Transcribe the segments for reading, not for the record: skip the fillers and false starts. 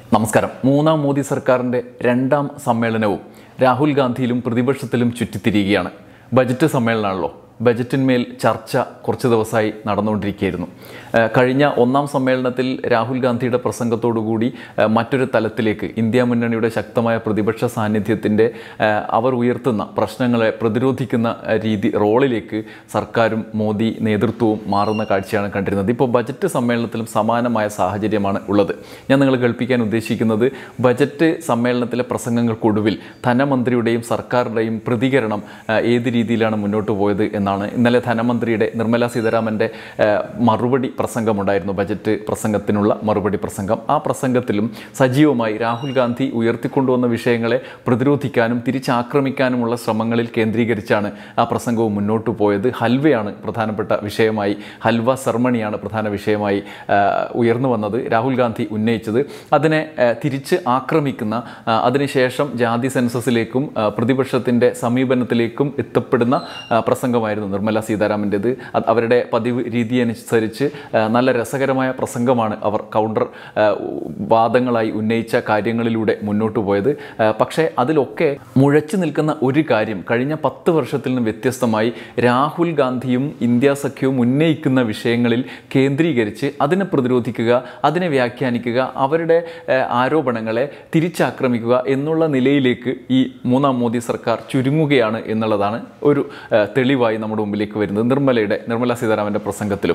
നമസ്കാരം. മൂന്നാം മോദി സർക്കാരിൻ്റെ രണ്ടാം സമ്മേളനവും രാഹുൽ ഗാന്ധിയിലും പ്രതിപക്ഷത്തിലും ചുറ്റിത്തിരിയുകയാണ്. ബജറ്റ് സമ്മേളനമാണല്ലോ. ബജറ്റിന്മേൽ ചർച്ച കുറച്ച് ദിവസമായി നടന്നുകൊണ്ടിരിക്കുകയായിരുന്നു. കഴിഞ്ഞ ഒന്നാം സമ്മേളനത്തിൽ രാഹുൽ ഗാന്ധിയുടെ പ്രസംഗത്തോടുകൂടി മറ്റൊരു തലത്തിലേക്ക് ഇന്ത്യ മുന്നണിയുടെ ശക്തമായ പ്രതിപക്ഷ സാന്നിധ്യത്തിൻ്റെ അവർ ഉയർത്തുന്ന പ്രശ്നങ്ങളെ പ്രതിരോധിക്കുന്ന റോളിലേക്ക് സർക്കാരും മോദി നേതൃത്വവും മാറുന്ന കാഴ്ചയാണ് കണ്ടിരുന്നത്. ഇപ്പോൾ ബജറ്റ് സമ്മേളനത്തിലും സമാനമായ സാഹചര്യമാണ് ഉള്ളത്. ഞാൻ നിങ്ങളെ കേൾപ്പിക്കാൻ ഉദ്ദേശിക്കുന്നത് ബജറ്റ് സമ്മേളനത്തിലെ പ്രസംഗങ്ങൾക്കൊടുവിൽ ധനമന്ത്രിയുടെയും സർക്കാരുടെയും പ്രതികരണം ഏത് രീതിയിലാണ് മുന്നോട്ട് പോയത് എന്നാണ്. ഇന്നലെ ധനമന്ത്രിയുടെ നിർമ്മല സീതാരാമൻ്റെ മറുപടി പ്രസംഗമുണ്ടായിരുന്നു. ബജറ്റ് പ്രസംഗത്തിനുള്ള മറുപടി പ്രസംഗം. ആ പ്രസംഗത്തിലും സജീവമായി രാഹുൽ ഗാന്ധി ഉയർത്തിക്കൊണ്ടുവന്ന വിഷയങ്ങളെ പ്രതിരോധിക്കാനും തിരിച്ചാക്രമിക്കാനുമുള്ള ശ്രമങ്ങളിൽ കേന്ദ്രീകരിച്ചാണ് ആ പ്രസംഗവും മുന്നോട്ട് പോയത്. ഹൽവയാണ് പ്രധാനപ്പെട്ട വിഷയമായി, ഹൽവ സെർമണിയാണ് പ്രധാന വിഷയമായി ഉയർന്നു വന്നത്. രാഹുൽ ഗാന്ധി ഉന്നയിച്ചത് അതിനെ തിരിച്ച് ആക്രമിക്കുന്ന, അതിനുശേഷം ജാതി സെൻസസിലേക്കും പ്രതിപക്ഷത്തിൻ്റെ സമീപനത്തിലേക്കും എത്തപ്പെടുന്ന പ്രസംഗമായിരുന്നു നിർമ്മല സീതാരാമൻ്റേത്. അവരുടെ പതിവ് രീതി അനുസരിച്ച് നല്ല രസകരമായ പ്രസംഗമാണ് അവർ കൗണ്ടർ വാദങ്ങളായി ഉന്നയിച്ച കാര്യങ്ങളിലൂടെ മുന്നോട്ട് പോയത്. പക്ഷേ അതിലൊക്കെ മുഴച്ചു നിൽക്കുന്ന ഒരു കാര്യം, കഴിഞ്ഞ 10 വർഷത്തിൽ നിന്ന് വ്യത്യസ്തമായി രാഹുൽ ഗാന്ധിയും ഇന്ത്യ സഖ്യവും ഉന്നയിക്കുന്ന വിഷയങ്ങളിൽ കേന്ദ്രീകരിച്ച് അതിനെ പ്രതിരോധിക്കുക, അതിനെ വ്യാഖ്യാനിക്കുക, അവരുടെ ആരോപണങ്ങളെ തിരിച്ചാക്രമിക്കുക എന്നുള്ള നിലയിലേക്ക് ഈ മൂന്നാം മോദി സർക്കാർ ചുരുങ്ങുകയാണ് എന്നുള്ളതാണ് ഒരു തെളിവായി നമ്മുടെ മുമ്പിലേക്ക് വരുന്നത്. നിർമ്മല സീതാരാമൻ്റെ പ്രസംഗത്തിലും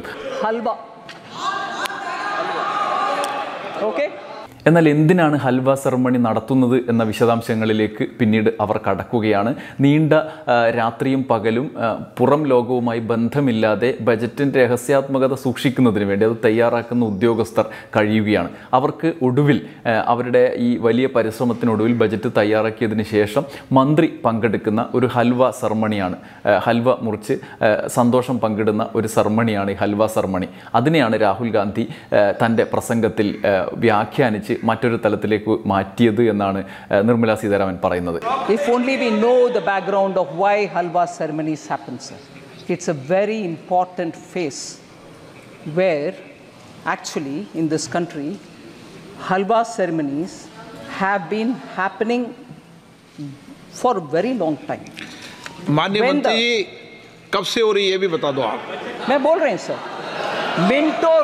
എന്നാൽ എന്തിനാണ് ഹൽവ സെറമണി നടത്തുന്നത് എന്ന വിശദാംശങ്ങളിലേക്ക് പിന്നീട് അവർ കടക്കുകയാണ്. നീണ്ട രാത്രിയും പകലും പുറം ലോകവുമായി ബന്ധമില്ലാതെ ബജറ്റിൻ്റെ രഹസ്യാത്മകത സൂക്ഷിക്കുന്നതിന് വേണ്ടി അത് തയ്യാറാക്കുന്ന ഉദ്യോഗസ്ഥർ കഴിയുകയാണ്. അവർക്ക് ഒടുവിൽ അവരുടെ ഈ വലിയ പരിശ്രമത്തിനൊടുവിൽ ബജറ്റ് തയ്യാറാക്കിയതിന് ശേഷം മന്ത്രി പങ്കെടുക്കുന്ന ഒരു ഹൽവ സെറമണിയാണ്. ഹൽവ മുറിച്ച് സന്തോഷം പങ്കിടുന്ന ഒരു സെറമണിയാണ് ഈ ഹൽവ സെറമണി. അതിനെയാണ് രാഹുൽ ഗാന്ധി തൻ്റെ പ്രസംഗത്തിൽ വ്യാഖ്യാനിച്ച് മറ്റൊരു തലത്തിലേക്ക് മാറ്റിയത് എന്നാണ് നിർമ്മല സീതാരാമൻ പറയുന്നത്. If only we know the background of why halwa ceremonies happen, sir. It's a very important phase where actually in this country halwa ceremonies have been happening for a very long time. माननीय मंत्री जी कब से हो रही है ये भी बता दो आप. मैं बोल रहे हैं सर, मिंटो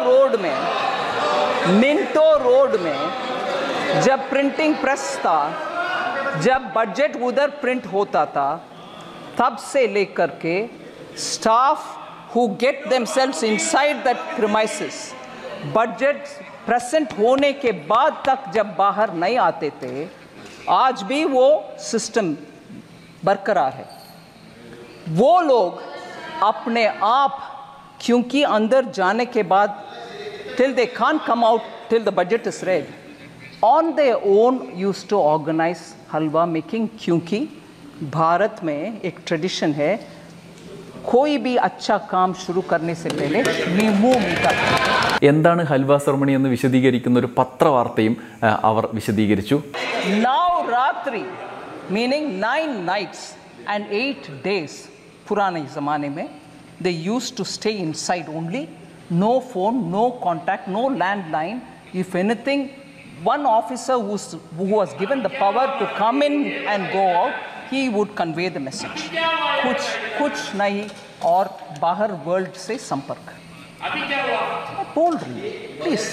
रोड में जब प्रिंटिंग प्रेस था, जब बजट उधर प्रिंट होता था, तब से लेकर के staff who get themselves inside that premises, budget present होने के बाद तक जब बाहर नहीं आते थे, आज भी वो सिस्टम बरकरार है. वो लोग अपने आप, क्योंकि अंदर जाने के बाद till they can't come out till the budget is read, on their own used to organize halwa making. क्योंकि भारत में एक ट्रेडिशन है, कोई भी अच्छा काम शुरू करने से पहले नींबू मीठा. എന്താണ് ഹൽവ സെറമണി എന്ന് വിശദീകരിക്കുന്ന ഒരു പത്രവാർത്തയും അവർ വിശദീകരിച്ചു. Navratri meaning 9 nights and 8 days. पुराने ज़माने में they used to stay inside only. No phone, no contact, no landline. If anything, one officer who was given the power to come in and go out, he would convey the message. कुछ नहीं और बाहर world से संपर्क. बोल रही हूँ, please.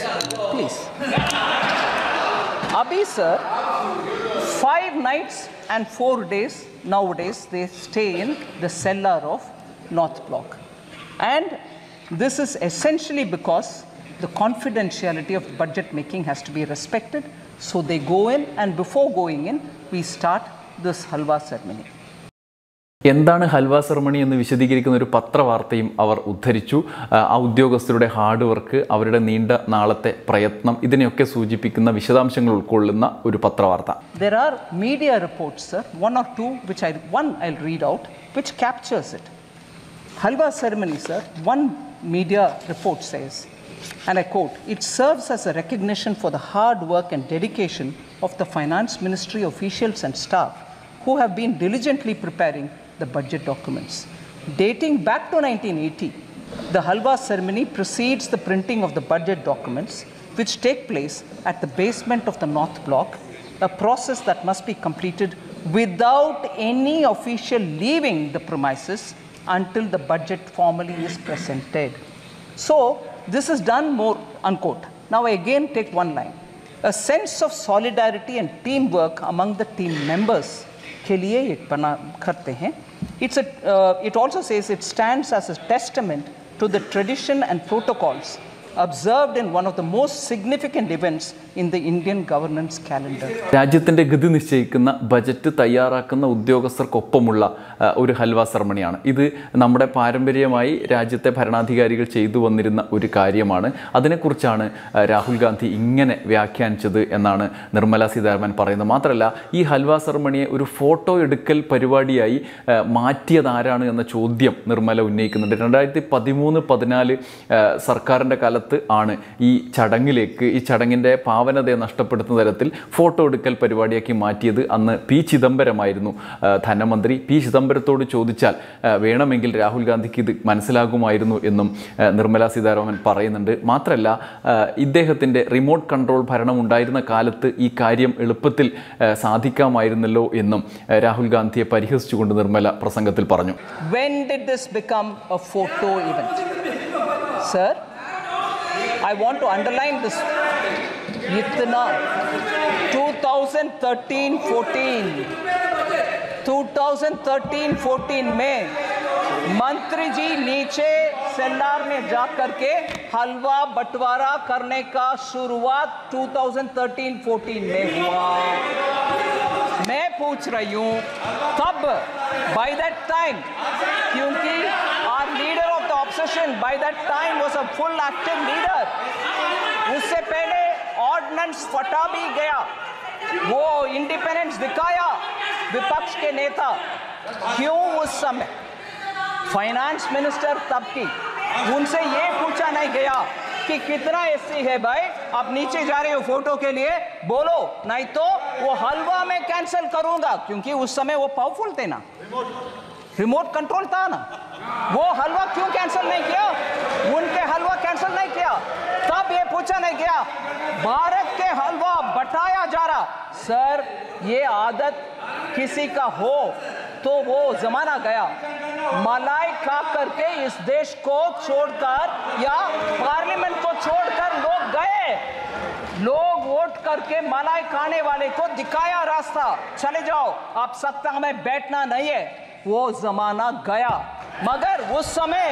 अभी sir 5 nights and 4 days nowadays they stay in the cellar of North Block, and this is essentially because the confidentiality of budget making has to be respected. So they go in, and before going in, we start this halwa ceremony. എന്താണ് halwa ceremony എന്ന് വിശദീകരിക്കുന്ന ഒരു പത്രവാർത്തയും അവർ ഉദ്ധരിച്ചു. ആ ഉദ്യോഗസ്ഥരുടെ hard work, അവരുടെ നീണ്ട നാളത്തെ പ്രയത്നം, ഇതിനെയൊക്കെ സൂചിപ്പിക്കുന്ന വിശദാംശങ്ങൾ ഉൾക്കൊള്ളുന്ന ഒരു പത്രവാർത്ത. There are media reports, sir, one or two which I'll read out, which captures it. Halwa ceremony, sir, one media report says, and I quote, "It serves as a recognition for the hard work and dedication of the Finance Ministry officials and staff who have been diligently preparing the budget documents. Dating back to 1980, the halwa ceremony precedes the printing of the budget documents which take place at the basement of the North Block, a process that must be completed without any official leaving the premises until the budget formally is presented. So this is done more, unquote. Now I again take one line. A sense of solidarity and teamwork among the team members के लिए एक बना करते हैं. It also says it stands as a testament to the tradition and protocols observed in one of the most significant events in the Indian governance calendar. രാജ്യത്തിൻ്റെ ഗതി നിശ്ചയിക്കുന്ന budget തയ്യാറാക്കുന്ന ഉദ്യോഗസ്ഥർക്കൊപ്പമുള്ള ഒരു ഹൽവ സെറമണിയാണ് ഇത്. നമ്മുടെ പാരമ്പര്യമായി രാജ്യത്തെ ഭരണാധികാരികൾ ചെയ്തു വന്നിരുന്ന ഒരു കാര്യമാണ്. അതിനെക്കുറിച്ചാണ് രാഹുൽ ഗാന്ധി ഇങ്ങനെ വ്യാഖ്യാനിച്ചത് എന്നാണ് നിർമ്മല സീതാരാമൻ പറയുന്നത്. മാത്രമല്ല, ഈ ഹൽവ സെറമണിയെ ഒരു ഫോട്ടോ എടുക്കൽ പരിപാടിയായി മാറ്റിയതാരാണ് എന്ന ചോദ്യം നിർമ്മല ഉന്നയിക്കുന്നുണ്ട്. 2013-14 സർക്കാരിൻ്റെ കാലത്ത് ആണ് ഈ ചടങ്ങിൻ്റെ പാവനതയെ നഷ്ടപ്പെടുത്തുന്ന തരത്തിൽ ഫോട്ടോ എടുക്കൽ പരിപാടിയാക്കി മാറ്റിയത്. അന്ന് പി ചിദംബരമായിരുന്നു ധനമന്ത്രി. പി ചിദംബരത്തോട് ചോദിച്ചാൽ വേണമെങ്കിൽ രാഹുൽ ഗാന്ധിക്ക് ഇത് മനസ്സിലാകുമായിരുന്നു എന്നും നിർമ്മല സീതാരാമൻ പറയുന്നുണ്ട്. മാത്രമല്ല, ഇദ്ദേഹത്തിൻ്റെ റിമോട്ട് കൺട്രോൾ ഭരണം ഉണ്ടായിരുന്ന കാലത്ത് ഈ കാര്യം എളുപ്പത്തിൽ സാധിക്കാമായിരുന്നല്ലോ എന്നും രാഹുൽ ഗാന്ധിയെ പരിഹസിച്ചുകൊണ്ട് നിർമ്മല പ്രസംഗത്തിൽ പറഞ്ഞു. When did this become a photo event? Sir, I want to underline this. इतना 2013-14 में मंत्री जी नीचे सेल्लार में जा करके हलवा बंटवारा करने का शुरुआत 2013-14 में हुआ. मैं पूछ रही हूँ तब by that time, क्योंकि our leader of the opposition by that time was a full active leader. उससे पहले ऑर्डिनेंस फटा भी गया, वो इंडिपेंडेंस दिखाया विपक्ष के नेता. क्यों उस समय फाइनेंस मिनिस्टर तब की उनसे ये पूछा नहीं गया कि कितना एससी है भाई, आप नीचे जा रहे हो फोटो के लिए, बोलो नहीं तो वो हलवा में कैंसिल करूंगा. क्योंकि उस समय वो पावरफुल थे ना, रिमोट कंट्रोल था ना. वो हलवा क्यों कैंसिल नहीं किया? उनके हलवा कैंसिल नहीं किया. तब ये पूछा नहीं गया भारत के हलवा बटाया जा रहा. सर, ये आदत किसी का हो तो वो जमाना गया. मलाई खा करके इस देश को छोड़कर या पार्लियामेंट को छोड़कर लोग गए. लोग वोट करके मलाई खाने वाले को दिखाया रास्ता, चले जाओ, आप सत्ता में बैठना नहीं है. वो जमाना गया. मगर उस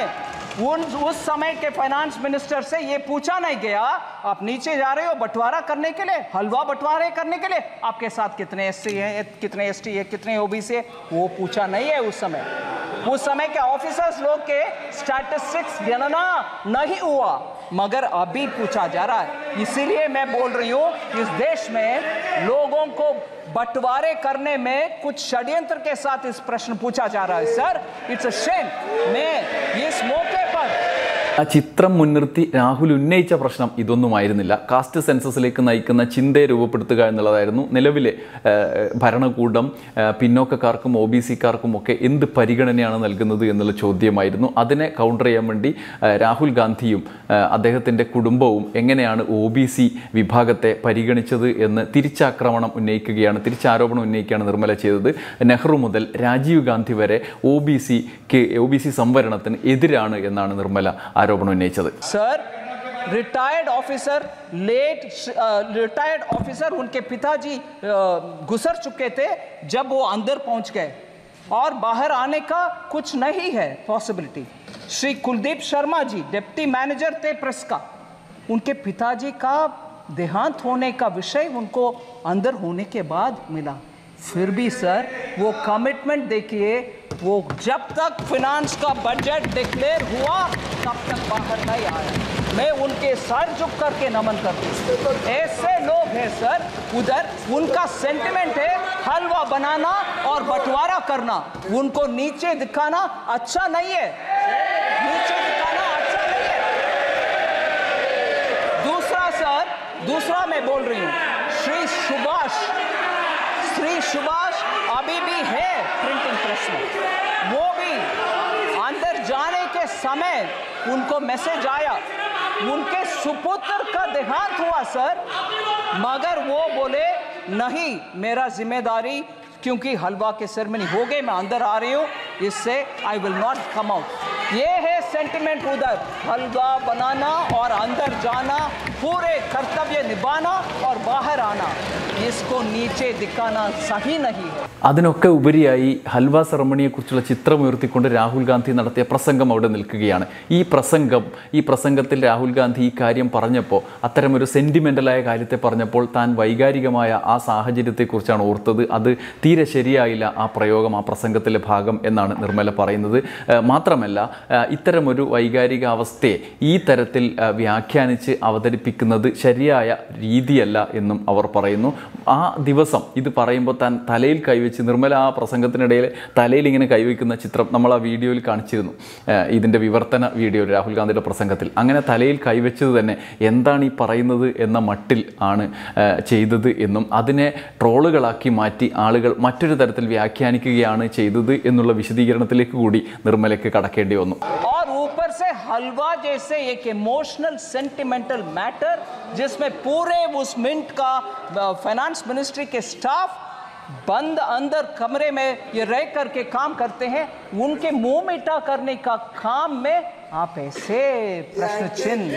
समय के फाइनेंस मिनिस्टर से ये पूछा नहीं गया आप नीचे जा रहे हो बंटवारा करने के लिए, हलवा बंटवारे करने के लिए, आपके साथ कितने एससी हैं, कितने एसटी है, कितने ओबीसी है, वो पूछा नहीं है. उस समय के ऑफिसर्स लोग के स्टैटिस्टिक्स गणना नहीं हुआ, मगर अभी पूछा जा रहा है. इसीलिए मैं बोल रही हूँ इस देश में लोगों को बंटवारे करने में कुछ षड्यंत्र के साथ इस प्रश्न पूछा जा रहा है. Sir, it's a shame. मैं इस मौके पर ആ ചിത്രം മുൻനിർത്തി രാഹുൽ ഉന്നയിച്ച പ്രശ്നം ഇതൊന്നുമായിരുന്നില്ല. കാസ്റ്റ് സെൻസസിലേക്ക് നയിക്കുന്ന ചിന്തയെ രൂപപ്പെടുത്തുക എന്നുള്ളതായിരുന്നു. നിലവിലെ ഭരണകൂടം പിന്നോക്കക്കാർക്കും OBC-ക്കാർക്കും ഒക്കെ എന്ത് പരിഗണനയാണ് നൽകുന്നത് എന്നുള്ള ചോദ്യമായിരുന്നു. അതിനെ കൗണ്ടർ ചെയ്യാൻ വേണ്ടി രാഹുൽ ഗാന്ധിയും അദ്ദേഹത്തിൻ്റെ കുടുംബവും എങ്ങനെയാണ് OBC വിഭാഗത്തെ പരിഗണിച്ചത് എന്ന് തിരിച്ചാരോപണം ഉന്നയിക്കുകയാണ് നിർമ്മല ചെയ്തത്. നെഹ്റു മുതൽ രാജീവ് ഗാന്ധി വരെ OBC സംവരണത്തിന് എതിരാണ് എന്നാണ് നിർമ്മല ആരോപണം ഉന്നയിച്ചത്. सर, रिटायर्ड ऑफिसर उनके पिताजी गुजर चुके थे जब वो अंदर पहुंच गए और बाहर आने का कुछ नहीं है possibility. Shri Kuldeep Sharma ji deputy manager थे प्रेस का, उनके पिताजी का देहांत होने का विषय उनको अंदर होने के बाद मिला. फिर भी सर वो कमिटमेंट देखिए, वो जब तक फिनांस का बजट डिक्लेयर हुआ तब तक बाहर नहीं आया. मैं उनके सर झुक करके नमन करती हूँ. ऐसे लोग हैं सर, उधर उनका सेंटिमेंट है हलवा बनाना और बंटवारा करना. उनको नीचे दिखाना अच्छा नहीं है, नीचे दिखाना अच्छा नहीं है. दूसरा मैं बोल रही हूँ, श्री सुभाष अभी भी है प्रिंटिंग प्रेस में. वो भी अंदर जाने के समय उनको मैसेज आया उनके सुपुत्र का देहांत हुआ सर, मगर वो बोले नहीं मेरा जिम्मेदारी, क्योंकि हलवा के सेरेमनी हो गए, मैं अंदर आ रही हूँ, इससे I will not come out. ये है सेंटिमेंट उधर, हलवा बनाना और अंदर जाना, पूरे कर्तव्य निभाना और बाहर आना, इसको नीचे दिखाना सही नहीं है। അതിനൊക്കെ ഉപരിയായി ഹൽവ സെറമണിയെക്കുറിച്ചുള്ള ചിത്രം ഉയർത്തിക്കൊണ്ട് രാഹുൽ ഗാന്ധി നടത്തിയ പ്രസംഗം അവിടെ നിൽക്കുകയാണ്. ഈ പ്രസംഗത്തിൽ രാഹുൽ ഗാന്ധി ഈ കാര്യം പറഞ്ഞപ്പോൾ, അത്തരമൊരു സെൻറ്റിമെൻ്റലായ കാര്യത്തെ പറഞ്ഞപ്പോൾ താൻ വൈകാരികമായ ആ സാഹചര്യത്തെക്കുറിച്ചാണ് ഓർത്തത്. അത് തീരെ ശരിയായില്ല ആ പ്രയോഗം, ആ പ്രസംഗത്തിലെ ഭാഗം എന്നാണ് നിർമ്മല പറയുന്നത്. മാത്രമല്ല, ഇത്തരമൊരു വൈകാരികാവസ്ഥയെ ഈ തരത്തിൽ വ്യാഖ്യാനിച്ച് അവതരിപ്പിക്കുന്നത് ശരിയായ രീതിയല്ല എന്നും അവർ പറയുന്നു. ആ ദിവസം ഇത് പറയുമ്പോൾ താൻ തലയിൽ കൈവച്ച്, നിർമ്മല ആ പ്രസംഗത്തിനിടയിൽ തലയിൽ ഇങ്ങനെ കൈവയ്ക്കുന്ന ചിത്രം നമ്മൾ ആ വീഡിയോയിൽ കാണിച്ചിരുന്നു, ഇതിൻ്റെ വിവർത്തന വീഡിയോ രാഹുൽ ഗാന്ധിയുടെ പ്രസംഗത്തിൽ. അങ്ങനെ തലയിൽ കൈവച്ചത് തന്നെ എന്താണ് ഈ പറയുന്നത് എന്ന മട്ടിൽ ആണ് ചെയ്തത് എന്നും അതിനെ ട്രോളുകളാക്കി മാറ്റി ആളുകൾ മറ്റൊരു തരത്തിൽ വ്യാഖ്യാനിക്കുകയാണ് ചെയ്തത് എന്നുള്ള വിശദീകരണത്തിലേക്ക് കൂടി നിർമ്മലയ്ക്ക് കടക്കേണ്ടി വന്നു. और ऊपर से हलवा जैसे एक इमोशनल सेंटिमेंटल मैटर, जिसमें पूरे उस मिंट का फाइनेंस मिनिस्ट्री के स्टाफ बंद अंदर कमरे में ये रह करके काम करते हैं, उनके मुंह मीठा करने का काम में आप ऐसे प्रश्न चिन्ह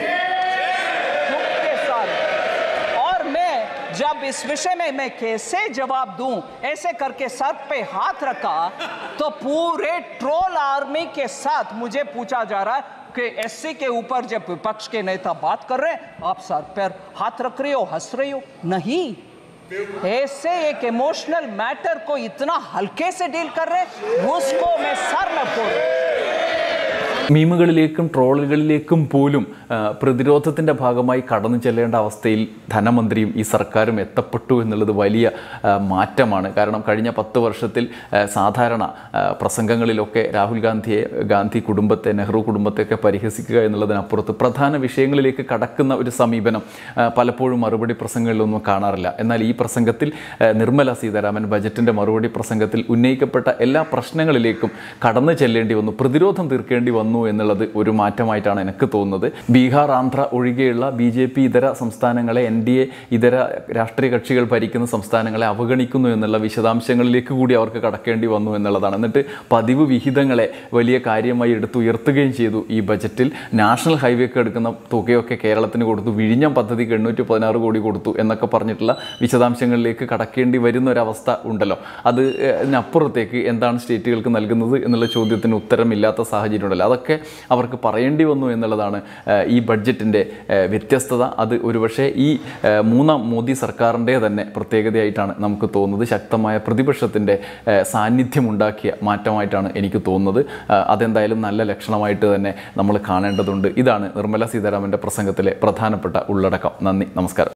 के साथ, और मैं जब इस विषय में मैं कैसे जवाब दूं, ऐसे करके सर पे हाथ रखा तो पूरे ट्रोल आर्मी के साथ मुझे पूछा जा रहा है कि एससी के ऊपर जब विपक्ष के नेता बात कर रहे हैं आप सर पर हाथ रख रही हो, हंस रही हो। नहीं, ऐसे एक इमोशनल मैटर को इतना हल्के से डील कर रहे हैं, उसको मैं सर में फोड़। മീമുകളിലേക്കും ട്രോളുകളിലേക്കും പോലും പ്രതിരോധത്തിൻ്റെ ഭാഗമായി കടന്നു ചെല്ലേണ്ട അവസ്ഥയിൽ ധനമന്ത്രിയും ഈ സർക്കാരും എത്തപ്പെട്ടു എന്നുള്ളത് വലിയ മാറ്റമാണ്. കാരണം കഴിഞ്ഞ 10 വർഷത്തിൽ സാധാരണ പ്രസംഗങ്ങളിലൊക്കെ രാഹുൽ ഗാന്ധി കുടുംബത്തെ, നെഹ്റു കുടുംബത്തെയൊക്കെ പരിഹസിക്കുക എന്നുള്ളതിനപ്പുറത്ത് പ്രധാന വിഷയങ്ങളിലേക്ക് കടക്കുന്ന ഒരു സമീപനം പലപ്പോഴും മറുപടി പ്രസംഗങ്ങളിലൊന്നും കാണാറില്ല. എന്നാൽ ഈ പ്രസംഗത്തിൽ നിർമ്മല സീതാരാമൻ ബജറ്റിൻ്റെ മറുപടി പ്രസംഗത്തിൽ ഉന്നയിക്കപ്പെട്ട എല്ലാ പ്രശ്നങ്ങളിലേക്കും കടന്നു ചെല്ലേണ്ടി വന്നു, പ്രതിരോധം തീർക്കേണ്ടി വന്നു എന്നുള്ളത് ഒരു മാറ്റമായിട്ടാണ് എനിക്ക് തോന്നുന്നത്. ബീഹാർ, ആന്ധ്ര ഒഴികെയുള്ള BJP ഇതര സംസ്ഥാനങ്ങളെ, NDA ഇതര രാഷ്ട്രീയ കക്ഷികൾ ഭരിക്കുന്ന സംസ്ഥാനങ്ങളെ അവഗണിക്കുന്നു എന്നുള്ള വിശദാംശങ്ങളിലേക്ക് കൂടി അവർക്ക് കടക്കേണ്ടി വന്നു എന്നുള്ളതാണ്. എന്നിട്ട് പതിവ് വിഹിതങ്ങളെ വലിയ കാര്യമായി എടുത്തുയർത്തുകയും ചെയ്തു. ഈ ബജറ്റിൽ നാഷണൽ ഹൈവേക്ക് എടുക്കുന്ന തുകയൊക്കെ കേരളത്തിന് കൊടുത്തു, വിഴിഞ്ഞം പദ്ധതിക്ക് 816 കോടി കൊടുത്തു എന്നൊക്കെ പറഞ്ഞിട്ടുള്ള വിശദാംശങ്ങളിലേക്ക് കടക്കേണ്ടി വരുന്ന ഒരവസ്ഥ ഉണ്ടല്ലോ. അതിനപ്പുറത്തേക്ക് എന്താണ് സ്റ്റേറ്റുകൾക്ക് നൽകുന്നത് എന്നുള്ള ചോദ്യത്തിന് ഉത്തരമില്ലാത്ത സാഹചര്യം ഉണ്ടല്ലോ. അതൊക്കെ അവർക്ക് പറയേണ്ടി വന്നു എന്നുള്ളതാണ് ഈ ബഡ്ജറ്റിൻ്റെ വ്യത്യസ്തത. അത് ഒരുപക്ഷെ ഈ മൂന്നാം മോദി സർക്കാരിൻ്റെ തന്നെ പ്രത്യേകതയായിട്ടാണ് നമുക്ക് തോന്നുന്നത്. ശക്തമായ പ്രതിപക്ഷത്തിൻ്റെ സാന്നിധ്യമുണ്ടാക്കിയ മാറ്റമായിട്ടാണ് എനിക്ക് തോന്നുന്നത്. അതെന്തായാലും നല്ല ലക്ഷണമായിട്ട് തന്നെ നമ്മൾ കാണേണ്ടതുണ്ട്. ഇതാണ് നിർമ്മല സീതാരാമൻ്റെ പ്രസംഗത്തിലെ പ്രധാനപ്പെട്ട ഉള്ളടക്കം. നന്ദി, നമസ്കാരം.